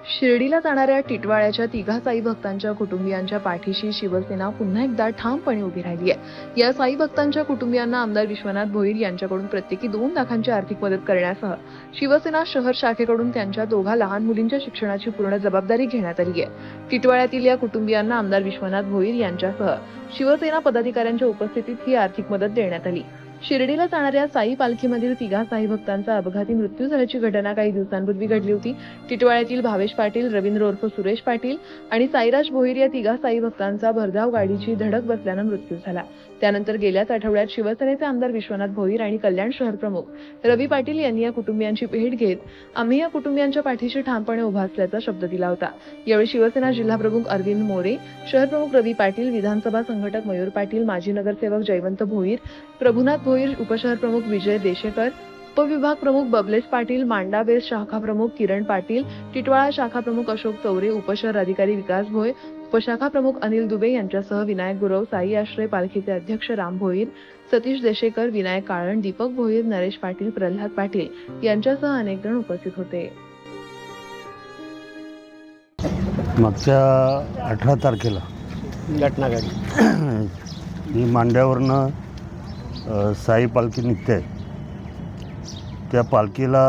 शिर्डीला जाणाऱ्या टिटवाळ्याच्या तिघा साई भक्तांच्या कुटुंबियांच्या पाठीशी शिवसेना पुन्हा एकदा ठामपणे उभी राहिली आहे। या साई भक्तांच्या कुटुंबियांना आमदार विश्वनाथ भोईर यांच्याकडून प्रत्येकी 2 लाखांची आर्थिक मदत करण्यासह शिवसेना शहर शाखेकडून त्यांच्या दोघा लहान मुलींच्या शिक्षणाची पूर्ण जबाबदारी घेण्यात आली आहे। टिटवाळ्यातील या कुटुंबियांना आमदार विश्वनाथ भोईर यांच्यासह शिवसेना पदाधिकाऱ्यांच्या उपस्थितीत ही आर्थिक मदत देण्यात आली। शिर्डीला जाणाऱ्या साई पालखीमधील तिघा साई भक्तांचा अपघाती मृत्यू झाल्याची घटना काही दिवसांपूर्वी घडली होती। टिटवाळ्यातील भावेश पाटील, रवींद्र उर्फ सुरेश पाटील आणि साईराज भोईर या तिघा साई भक्तांचा भरधाव गाडीची धडक बसल्याने मृत्यू झाला। त्यानंतर गेल्याच आठवड्यात शिवसेनेचे आमदार विश्वनाथ भोईर आणि कल्याण शहर प्रमुख रवी पाटील यांनी या कुटुंबियांची भेट घेत आम्ही या कुटुंबियांच्या पाठीशी ठामपणे उभा असल्याचा शब्द दिला होता। यावेळी शिवसेना जिल्हा प्रमुख अरविंद मोरे, शहर प्रमुख रवी पाटील, विधानसभा संघटक मयूर पाटील, माजी नगरसेवक जयवंत भोईर, प्रभुनाथ भोईर, उपशहर प्रमुख विजय देशेकर, उपविभाग प्रमुख बबलेश पाटील, मांडा बेस शाखा प्रमुख किरण पाटील, टिटवाळा शाखा प्रमुख अशोक चौरे, उपशहर अधिकारी विकास भोय, उपशाखा प्रमुख अनिल दुबे यांच्यासह विनायक गुरव, साई आश्रय पालखीचे अध्यक्ष राम भोईर, सतीश देशेकर, विनायक काळण, दीपक भोईर, नरेश पाटील, प्रल्हाद पाटील यांच्यासह अनेक जण उपस्थित होते। मागच्या 18 तारखेला घटना घडली। ही मांड्यावरनं साई पालखी निघते। त्या पालखीला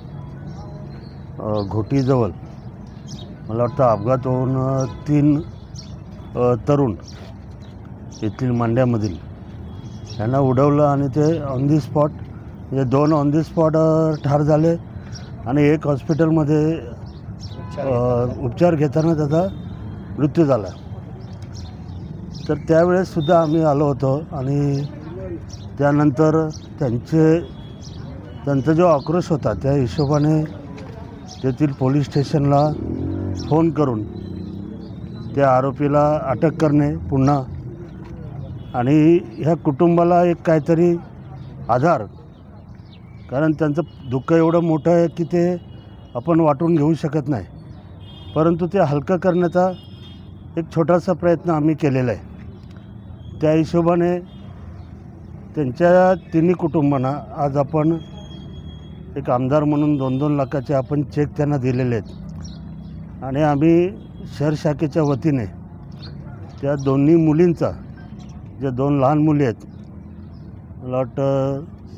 घोटीजवळ मला वाटतं अपघात होऊन 3 तरुण येथील मांड्यामधील यांना उडवलं आणि ते ऑन दी स्पॉट म्हणजे 2 ऑन दी स्पॉट ठार झाले आणि एक हॉस्पिटलमध्ये उपचार घेताना त्याचा मृत्यू झाला। तर त्यावेळेससुद्धा आम्ही आलो होतो आणि त्यानंतर त्यांचा जो आक्रोश होता त्या हिशोबाने तेथील पोलीस स्टेशनला फोन करून त्या आरोपीला अटक करणे पुन्हा आणि ह्या कुटुंबाला एक काहीतरी आधार, कारण त्यांचं दुःख एवढं मोठं आहे की ते आपण वाटून घेऊ शकत नाही, परंतु ते हलकं करण्याचा एक छोटासा प्रयत्न आम्ही केलेला आहे। त्या हिशोबाने त्यांच्या तिन्ही कुटुंबांना आज आपण एक आमदार म्हणून 2-2 लाखाचे आपण चेक त्यांना दिलेले आहेत आणि आम्ही शहर शाखेच्या वतीने त्या दोन्ही मुलींचा, ज्या 2 लहान मुली आहेत, मला वाटतं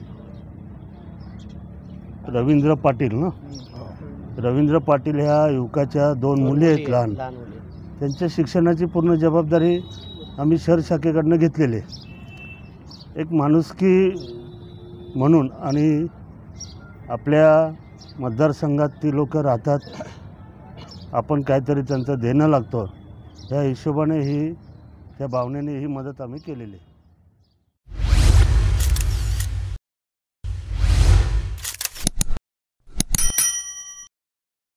रवींद्र पाटील ह्या युवकाच्या 2 मुली आहेत लहान, त्यांच्या शिक्षणाची पूर्ण जबाबदारी आम्ही शहर शाखेकडनं घेतलेली आहे। एक माणुसकी म्हणून आणि आपल्या मतदारसंघात ती लोक राहतात, आपण काहीतरी त्यांचं देणं लागतं, या हिशोबाने त्या भावनेने ही मदत आम्ही केलेली आहे।